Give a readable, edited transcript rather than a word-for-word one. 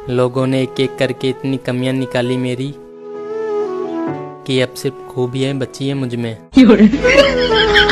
लोगों ने एक एक करके इतनी कमियां निकाली मेरी कि अब सिर्फ खूबियां बची हैं मुझ में।